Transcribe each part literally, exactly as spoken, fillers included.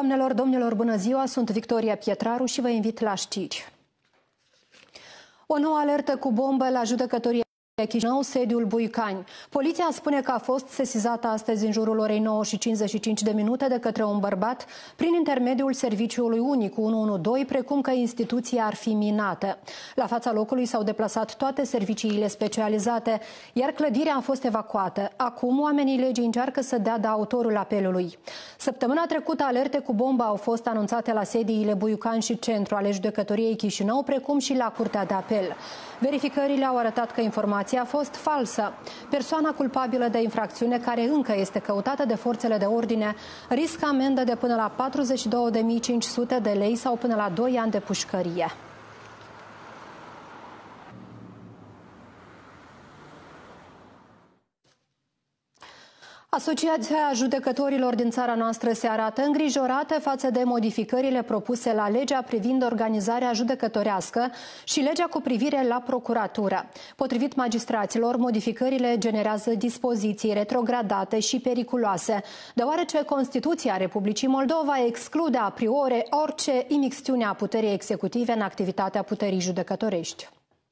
Doamnelor, domnilor, bună ziua! Sunt Victoria Pietraru și vă invit la știri. O nouă alertă cu bombă la judecătoria Chișinău, sediul Buicani. Poliția spune că a fost sesizată astăzi în jurul orei nouă și cincizeci și cinci de minute de către un bărbat prin intermediul serviciului unic unu unu doi, precum că instituția ar fi minată. La fața locului s-au deplasat toate serviciile specializate, iar clădirea a fost evacuată. Acum oamenii legii încearcă să dea de autorul apelului. Săptămâna trecută alerte cu bombă au fost anunțate la sediile Buicani și Centru ale judecătoriei Chișinău, precum și la Curtea de Apel. Verificările au arătat că informația a fost falsă. Persoana culpabilă de infracțiune, care încă este căutată de forțele de ordine, riscă amendă de până la patruzeci și două de mii cinci sute de lei sau până la doi ani de pușcărie. Asociația judecătorilor din țara noastră se arată îngrijorată față de modificările propuse la legea privind organizarea judecătorească și legea cu privire la procuratură. Potrivit magistraților, modificările generează dispoziții retrogradate și periculoase, deoarece Constituția Republicii Moldova exclude a priori orice imixtiune a puterii executive în activitatea puterii judecătorești.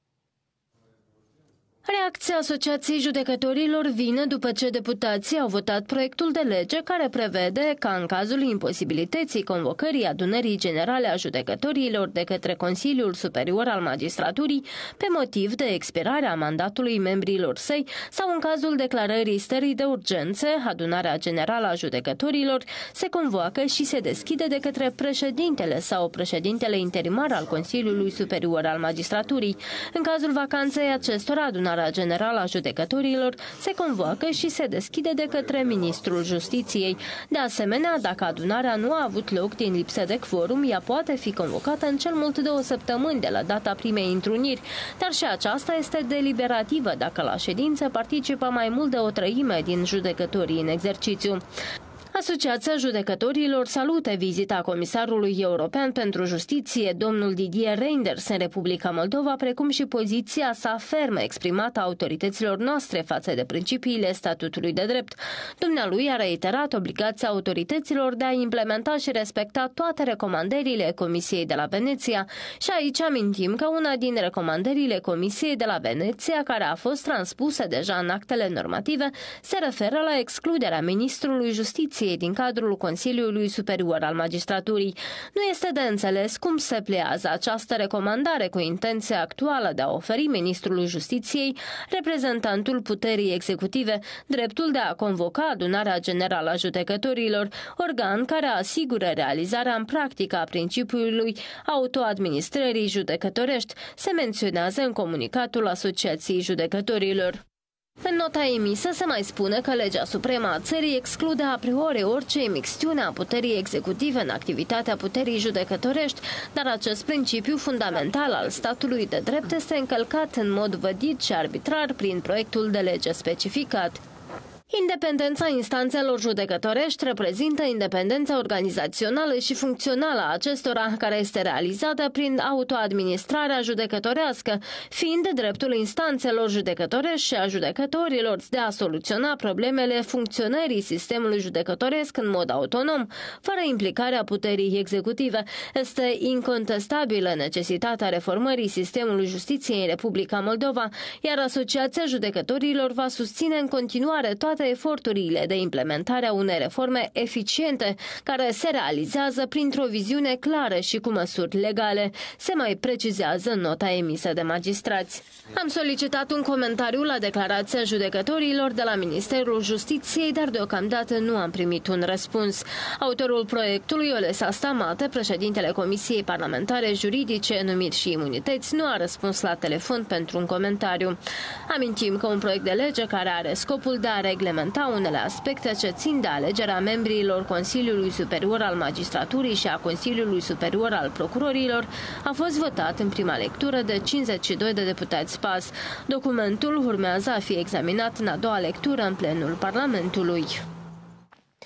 Reacția Asociației Judecătorilor vine după ce deputații au votat proiectul de lege care prevede ca în cazul imposibilității convocării adunării generale a judecătorilor de către Consiliul Superior al Magistraturii pe motiv de expirare a mandatului membrilor săi sau în cazul declarării stării de urgență, adunarea generală a judecătorilor se convoacă și se deschide de către președintele sau președintele interimar al Consiliului Superior al Magistraturii. În cazul vacanței acestora, adunarea generală a judecătorilor se convoacă și se deschide de către Ministrul Justiției. De asemenea, dacă adunarea nu a avut loc din lipsă de quorum, ea poate fi convocată în cel mult două săptămâni de la data primei întruniri, dar și aceasta este deliberativă dacă la ședință participă mai mult de o treime din judecătorii în exercițiu. Asociația Judecătorilor salută vizita Comisarului European pentru Justiție, domnul Didier Reynders, în Republica Moldova, precum și poziția sa fermă exprimată a autorităților noastre față de principiile statutului de drept. Dumnealui a reiterat obligația autorităților de a implementa și respecta toate recomandările Comisiei de la Veneția și aici amintim că una din recomandările Comisiei de la Veneția, care a fost transpusă deja în actele normative, se referă la excluderea Ministrului Justiției din cadrul Consiliului Superior al Magistraturii. Nu este de înțeles cum se pliază această recomandare cu intenția actuală de a oferi Ministrului Justiției, reprezentantul puterii executive, dreptul de a convoca adunarea generală a judecătorilor, organ care asigură realizarea în practică a principiului autoadministrării judecătorești, se menționează în comunicatul Asociației Judecătorilor. În nota emisă se mai spune că legea supremă a țării exclude a priori orice imixtiune a puterii executive în activitatea puterii judecătorești, dar acest principiu fundamental al statului de drept este încălcat în mod vădit și arbitrar prin proiectul de lege specificat. Independența instanțelor judecătorești reprezintă independența organizațională și funcțională a acestora, care este realizată prin autoadministrarea judecătorească, fiind dreptul instanțelor judecătorești și a judecătorilor de a soluționa problemele funcționării sistemului judecătoresc în mod autonom, fără implicarea puterii executive. Este incontestabilă necesitatea reformării sistemului justiției în Republica Moldova, iar Asociația Judecătorilor va susține în continuare toate eforturile de implementare a unei reforme eficiente, care se realizează printr-o viziune clară și cu măsuri legale, se mai precizează în nota emisă de magistrați. Am solicitat un comentariu la declarația judecătorilor de la Ministerul Justiției, dar deocamdată nu am primit un răspuns. Autorul proiectului, Olesa Stamate, președintele Comisiei Parlamentare Juridice, Numiri și Imunități, nu a răspuns la telefon pentru un comentariu. Amintim că un proiect de lege care are scopul de a reglementa unele aspecte ce țin de alegerea membrilor Consiliului Superior al Magistraturii și a Consiliului Superior al Procurorilor a fost votat în prima lectură de cincizeci și doi de deputați P A S. Documentul urmează a fi examinat în a doua lectură în plenul Parlamentului.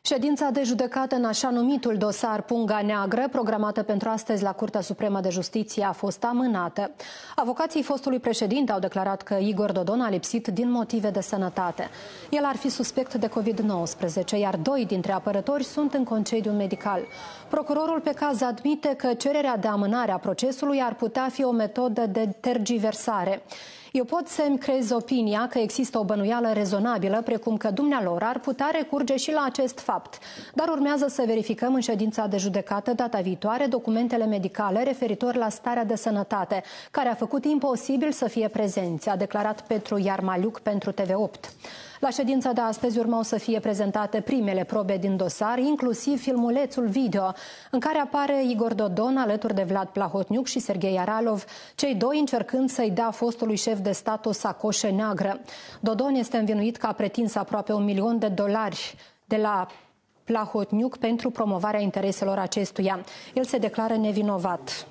Ședința de judecată în așa numitul dosar Punga Neagră, programată pentru astăzi la Curtea Supremă de Justiție, a fost amânată. Avocații fostului președinte au declarat că Igor Dodon a lipsit din motive de sănătate. El ar fi suspect de COVID nouăsprezece, iar doi dintre apărători sunt în concediu medical. Procurorul pe caz admite că cererea de amânare a procesului ar putea fi o metodă de tergiversare. Eu pot să-mi creez opinia că există o bănuială rezonabilă, precum că dumnealor ar putea recurge și la acest fapt. Dar urmează să verificăm în ședința de judecată data viitoare documentele medicale referitor la starea de sănătate, care a făcut imposibil să fie prezenți, a declarat Petru Iarmaliuc pentru T V opt. La ședința de astăzi urmau să fie prezentate primele probe din dosar, inclusiv filmulețul video, în care apare Igor Dodon alături de Vlad Plahotniuc și Serghei Aralov, cei doi încercând să-i dea fostului șef de stat o sacoșă neagră. Dodon este învinuit că a pretins aproape un milion de dolari de la Plahotniuc pentru promovarea intereselor acestuia. El se declară nevinovat.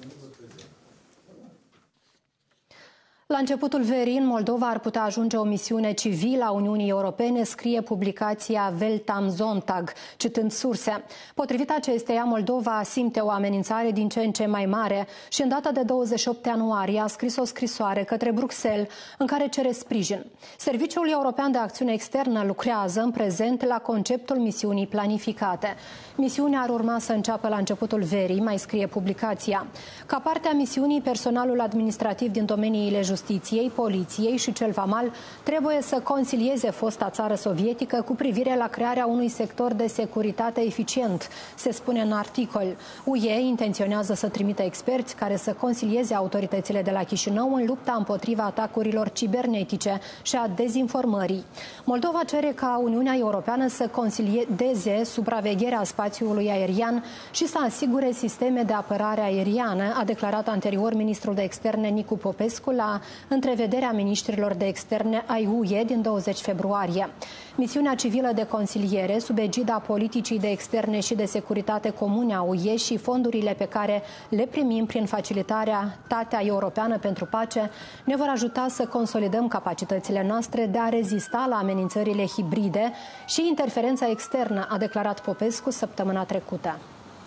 La începutul verii, în Moldova ar putea ajunge o misiune civilă a Uniunii Europene, scrie publicația Welt am Sonntag, citând surse. Potrivit acesteia, Moldova simte o amenințare din ce în ce mai mare și în data de douăzeci și opt ianuarie a scris o scrisoare către Bruxelles în care cere sprijin. Serviciul European de Acțiune Externă lucrează în prezent la conceptul misiunii planificate. Misiunea ar urma să înceapă la începutul verii, mai scrie publicația. Ca parte a misiunii, personalul administrativ din domeniile justiției, poliției și cel vamal trebuie să consilieze fosta țară sovietică cu privire la crearea unui sector de securitate eficient, se spune în articol. U E intenționează să trimită experți care să consilieze autoritățile de la Chișinău în lupta împotriva atacurilor cibernetice și a dezinformării. Moldova cere ca Uniunea Europeană să consilieze supravegherea spațiului aerian și să asigure sisteme de apărare aeriană, a declarat anterior ministrul de externe Nicu Popescu la întrevederea ministrilor de externe ai U E din douăzeci februarie. Misiunea civilă de consiliere, sub egida politicii de externe și de securitate comune a U E și fondurile pe care le primim prin facilitarea Tatea Europeană pentru Pace, ne vor ajuta să consolidăm capacitățile noastre de a rezista la amenințările hibride și interferența externă, a declarat Popescu săptămâna trecută.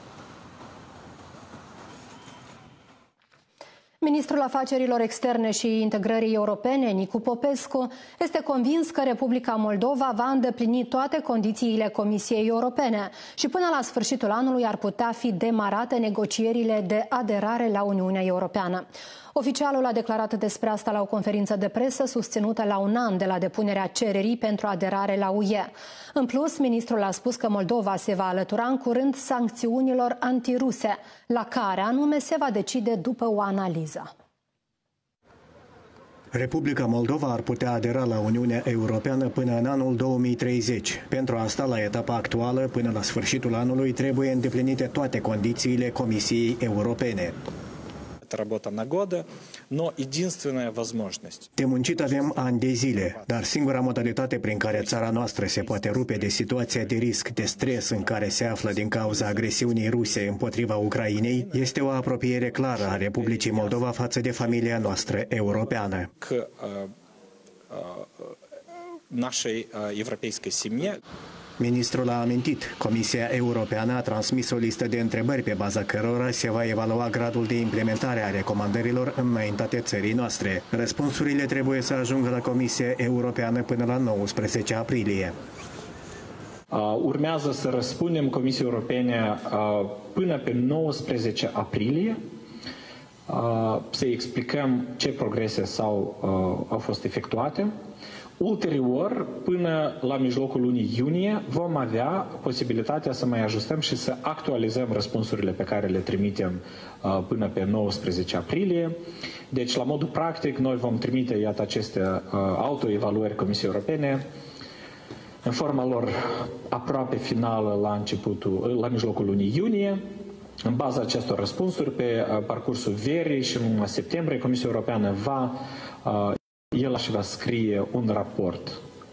Ministrul Afacerilor Externe și Integrării Europene, Nicu Popescu, este convins că Republica Moldova va îndeplini toate condițiile Comisiei Europene și până la sfârșitul anului ar putea fi demarate negocierile de aderare la Uniunea Europeană. Oficialul a declarat despre asta la o conferință de presă susținută la un an de la depunerea cererii pentru aderare la U E. În plus, ministrul a spus că Moldova se va alătura în curând sancțiunilor antiruse, la care anume se va decide după o analiză. Republica Moldova ar putea adera la Uniunea Europeană până în anul două mii treizeci. Pentru asta, la etapa actuală, până la sfârșitul anului, trebuie îndeplinite toate condițiile Comisiei Europene. Работа на годы, но единственная возможность. De muncit avem ani de zile, dar singura modalitate prin care țara noastră se poate rupe de situația de risc, de stres în care se află din cauza agresiunii ruse împotriva Ucrainei, este o apropiere clară a Republicii Moldova față de familia noastră europeană. К uh, uh, нашей uh, европейской семье. Ministrul a amintit, Comisia Europeană a transmis o listă de întrebări pe baza cărora se va evalua gradul de implementare a recomandărilor înaintate țării noastre. Răspunsurile trebuie să ajungă la Comisia Europeană până la nouăsprezece aprilie. Urmează să răspundem Comisiei Europene până pe nouăsprezece aprilie, să explicăm ce progrese s-au, au fost efectuate. Ulterior, până la mijlocul lunii iunie, vom avea posibilitatea să mai ajustăm și să actualizăm răspunsurile pe care le trimitem uh, până pe nouăsprezece aprilie. Deci, la modul practic, noi vom trimite, iată, aceste uh, autoevaluări Comisiei Europene în forma lor aproape finală la începutul, la mijlocul lunii iunie. În baza acestor răspunsuri, pe uh, parcursul verii și în septembrie, Comisia Europeană va uh, El și va scrie un raport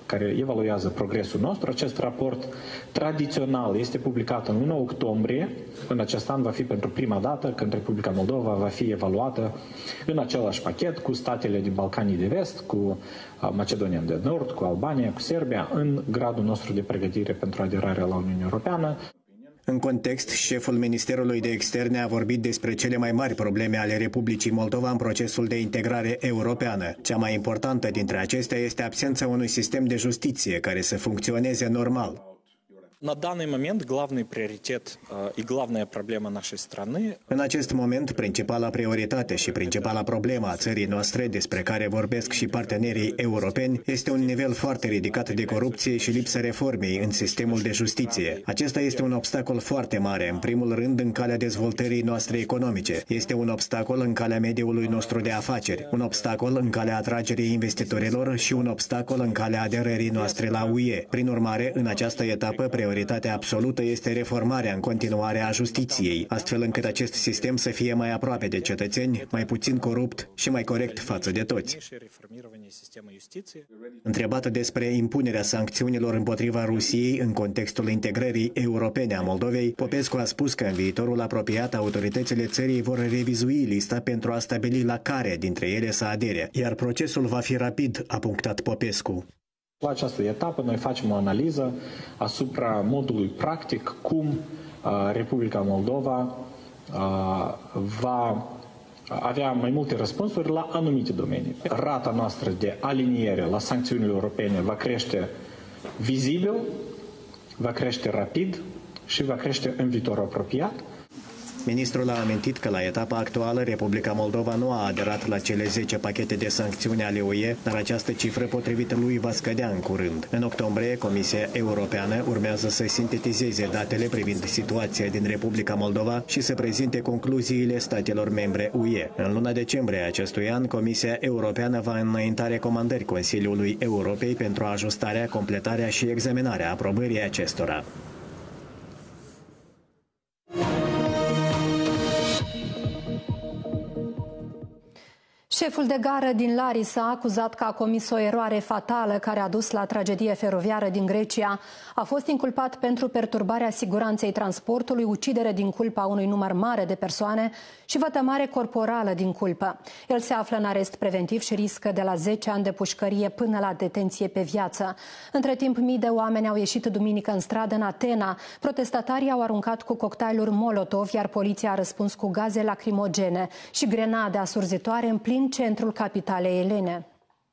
care evaluează progresul nostru. Acest raport tradițional este publicat în luna octombrie. În acest an va fi pentru prima dată când Republica Moldova va fi evaluată în același pachet cu statele din Balcanii de Vest, cu Macedonia de Nord, cu Albania, cu Serbia, în gradul nostru de pregătire pentru aderarea la Uniunea Europeană. În context, șeful Ministerului de Externe a vorbit despre cele mai mari probleme ale Republicii Moldova în procesul de integrare europeană. Cea mai importantă dintre acestea este absența unui sistem de justiție care să funcționeze normal. На данный момент главный приоритет и главная проблема нашей страны. În acest moment, principala prioritate și principala problemă a țării noastre, despre care vorbesc și partenerii europeni, este un nivel foarte ridicat de corupție și lipsa reformei în sistemul de justiție. Acesta este un obstacol foarte mare, în primul rând în calea dezvoltării noastre economice. Este un obstacol în calea mediului nostru de afaceri, un obstacol în calea atragerii investitorilor și un obstacol în calea aderării noastre la U E. Prin urmare, în această etapă, prioritatea absolută este reformarea în continuare a justiției, astfel încât acest sistem să fie mai aproape de cetățeni, mai puțin corupt și mai corect față de toți. Întrebată despre impunerea sancțiunilor împotriva Rusiei în contextul integrării europene a Moldovei, Popescu a spus că în viitorul apropiat autoritățile țării vor revizui lista pentru a stabili la care dintre ele să adere, iar procesul va fi rapid, a punctat Popescu. La această etapă noi facem o analiză asupra modului practic cum uh, Republica Moldova uh, va avea mai multe răspunsuri la anumite domenii. Rata noastră de aliniere la sancțiunile europene va crește vizibil, va crește rapid și va crește în viitor apropiat. Ministrul a amintit că la etapa actuală Republica Moldova nu a aderat la cele zece pachete de sancțiuni ale U E, dar această cifră potrivit lui va scădea în curând. În octombrie, Comisia Europeană urmează să sintetizeze datele privind situația din Republica Moldova și să prezinte concluziile statelor membre U E. În luna decembrie acestui an, Comisia Europeană va înainta recomandări Consiliului Europei pentru ajustarea, completarea și examinarea aprobării acestora. Șeful de gară din Larisa a acuzat că a comis o eroare fatală care a dus la tragedie feroviară din Grecia. A fost inculpat pentru perturbarea siguranței transportului, ucidere din culpa unui număr mare de persoane și vătămare corporală din culpă. El se află în arest preventiv și riscă de la zece ani de pușcărie până la detenție pe viață. Între timp, mii de oameni au ieșit duminică în stradă în Atena. Protestatarii au aruncat cu cocktailuri Molotov, iar poliția a răspuns cu gaze lacrimogene și grenade asurzitoare în plin centrul capitalei elene.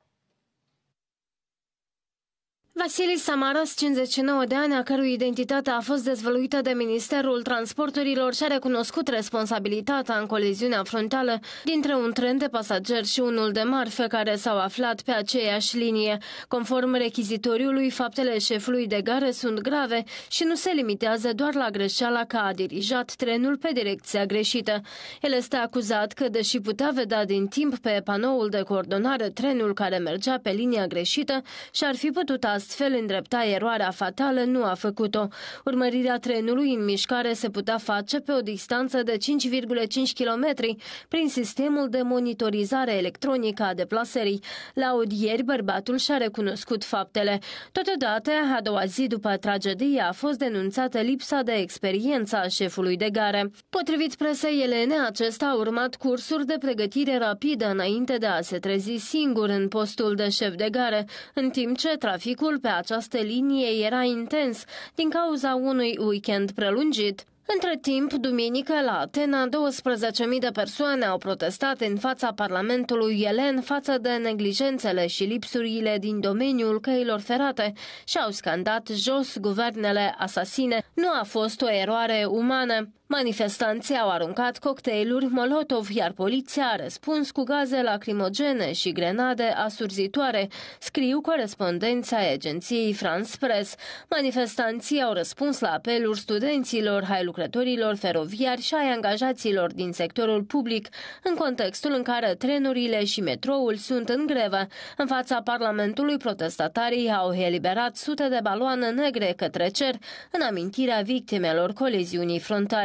Vasilis Samaras, cincizeci și nouă de ani, a cărui identitate a fost dezvăluită de Ministerul Transporturilor, și-a recunoscut responsabilitatea în coliziunea frontală dintre un tren de pasageri și unul de marfă care s-au aflat pe aceeași linie. Conform rechizitoriului, faptele șefului de gară sunt grave și nu se limitează doar la greșeala că a dirijat trenul pe direcția greșită. El este acuzat că, deși putea vedea din timp pe panoul de coordonare trenul care mergea pe linia greșită și ar fi putut astfel îndrepta eroarea fatală, nu a făcut-o. Urmărirea trenului în mișcare se putea face pe o distanță de cinci virgulă cinci kilometri prin sistemul de monitorizare electronică a deplasării. La audieri, bărbatul și-a recunoscut faptele. Totodată, a doua zi după tragedie, a fost denunțată lipsa de experiență a șefului de gară. Potrivit presei elene, acesta a urmat cursuri de pregătire rapidă înainte de a se trezi singur în postul de șef de gară, în timp ce traficul pe această linie era intens din cauza unui weekend prelungit. Între timp, duminică, la Atena, douăsprezece mii de persoane au protestat în fața Parlamentului elen față de neglijențele și lipsurile din domeniul căilor ferate și au scandat jos guvernele asasine. Nu a fost o eroare umană. Manifestanții au aruncat cocktailuri Molotov, iar poliția a răspuns cu gaze lacrimogene și grenade asurzitoare, scriu corespondența agenției France Press. Manifestanții au răspuns la apeluri studenților, ai lucrătorilor feroviari și ai angajaților din sectorul public, în contextul în care trenurile și metroul sunt în grevă. În fața Parlamentului, protestatarii au eliberat sute de baloane negre către cer, în amintirea victimelor coliziunii frontale.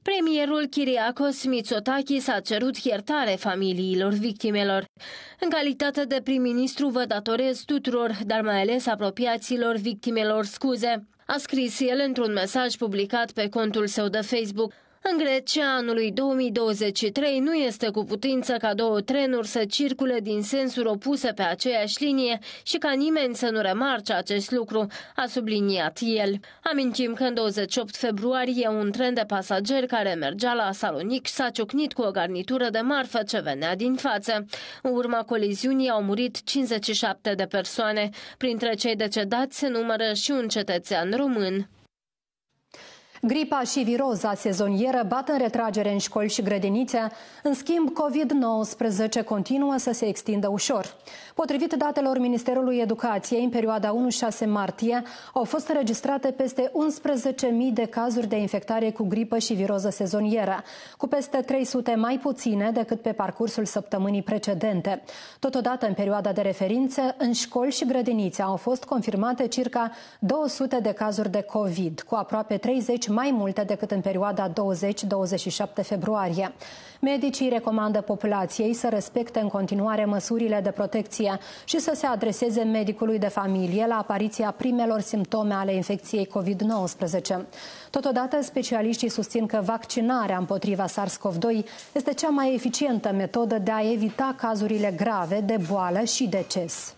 Premierul Kyriakos Mitsotakis a cerut iertare familiilor victimelor. În calitate de prim-ministru vă datorez tuturor, dar mai ales apropiaților victimelor scuze, a scris el într-un mesaj publicat pe contul său de Facebook. În Grecia anului două mii douăzeci și trei nu este cu putință ca două trenuri să circule din sensuri opuse pe aceeași linie și ca nimeni să nu remarce acest lucru, a subliniat el. Amintim că în douăzeci și opt februarie un tren de pasageri care mergea la Salonic s-a ciocnit cu o garnitură de marfă ce venea din față. În urma coliziunii au murit cincizeci și șapte de persoane. Printre cei decedați se numără și un cetățean român. Gripa și viroza sezonieră bat în retragere în școli și grădinițe, în schimb covid nouăsprezece continuă să se extindă ușor. Potrivit datelor Ministerului Educației, în perioada unu șase martie au fost înregistrate peste unsprezece mii de cazuri de infectare cu gripă și viroză sezonieră, cu peste trei sute mai puține decât pe parcursul săptămânii precedente. Totodată, în perioada de referință, în școli și grădinițe au fost confirmate circa două sute de cazuri de COVID, cu aproape treizeci mai multe decât în perioada douăzeci douăzeci și șapte februarie. Medicii recomandă populației să respecte în continuare măsurile de protecție și să se adreseze medicului de familie la apariția primelor simptome ale infecției covid nouăsprezece. Totodată, specialiștii susțin că vaccinarea împotriva SARS-CoV doi este cea mai eficientă metodă de a evita cazurile grave de boală și deces.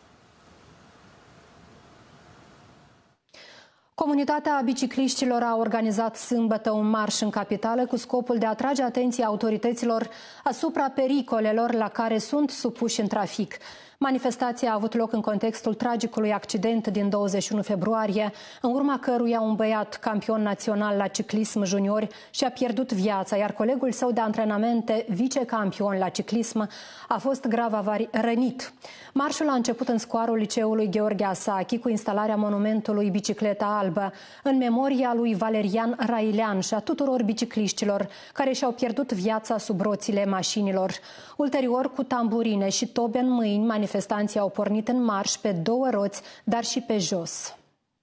Comunitatea bicicliștilor a organizat sâmbătă un marș în capitală cu scopul de a atrage atenția autorităților asupra pericolelor la care sunt supuși în trafic. Manifestația a avut loc în contextul tragicului accident din douăzeci și unu februarie, în urma căruia un băiat campion național la ciclism junior și-a pierdut viața, iar colegul său de antrenamente, vicecampion la ciclism, a fost grav rănit. Marșul a început în scoarul liceului Gheorghe Asachi cu instalarea monumentului Bicicleta Albă, în memoria lui Valerian Railean și a tuturor bicicliștilor care și-au pierdut viața sub roțile mașinilor. Ulterior, cu tamburine și tobe în mâini, manifestanții au pornit în marș pe două roți, dar și pe jos.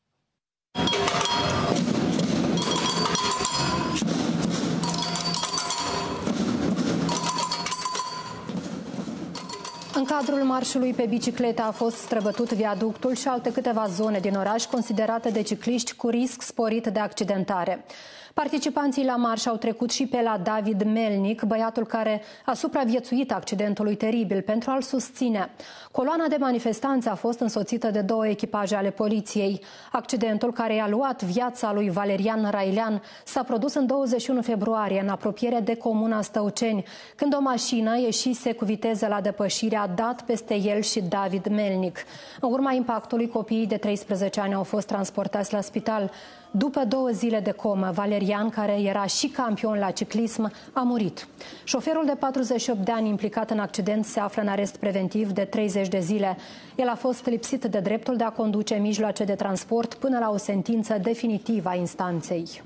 În cadrul marșului pe bicicletă a fost străbătut viaductul și alte câteva zone din oraș considerate de cicliști cu risc sporit de accidentare. Participanții la marș au trecut și pe la David Melnic, băiatul care a supraviețuit accidentului teribil, pentru a-l susține. Coloana de manifestanți a fost însoțită de două echipaje ale poliției. Accidentul care i-a luat viața lui Valerian Railean s-a produs în douăzeci și unu februarie, în apropiere de comuna Stăuceni, când o mașină ieșise cu viteză la depășire a dat peste el și David Melnic. În urma impactului, copiii de treisprezece ani au fost transportați la spital. După două zile de comă, Valerian, care era și campion la ciclism, a murit. Șoferul de patruzeci și opt de ani implicat în accident se află în arest preventiv de treizeci de zile. El a fost lipsit de dreptul de a conduce mijloace de transport până la o sentință definitivă a instanței.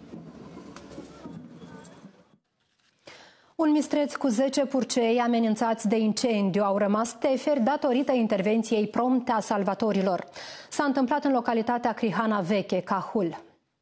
Un mistreț cu zece purcei amenințați de incendiu au rămas teferi datorită intervenției prompte a salvatorilor. S-a întâmplat în localitatea Crihana Veche, Cahul.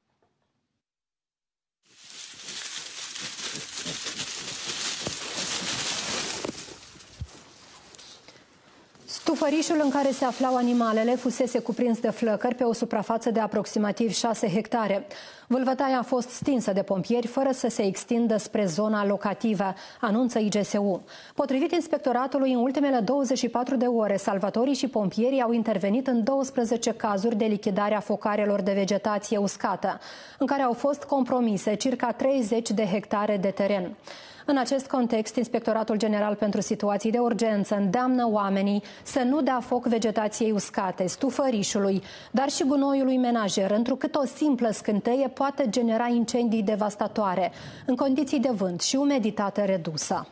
Stufărișul în care se aflau animalele fusese cuprins de flăcări pe o suprafață de aproximativ șase hectare. Vâlvătaia a fost stinsă de pompieri fără să se extindă spre zona locativă, anunță I G S U. Potrivit inspectoratului, în ultimele douăzeci și patru de ore, salvatorii și pompierii au intervenit în douăsprezece cazuri de lichidare a focarelor de vegetație uscată, în care au fost compromise circa treizeci de hectare de teren. În acest context, Inspectoratul General pentru Situații de Urgență îndeamnă oamenii să nu dea foc vegetației uscate, stufărișului, dar și gunoiului menajer, întrucât o simplă scânteie poate genera incendii devastatoare, în condiții de vânt și umiditate redusă.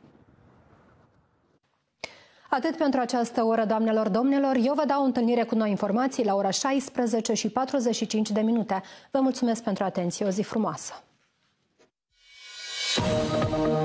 Atât pentru această oră, doamnelor, domnilor. Eu vă dau întâlnire cu noi informații la ora șaisprezece și patruzeci și cinci de minute. Vă mulțumesc pentru atenție. O zi frumoasă! Thank you.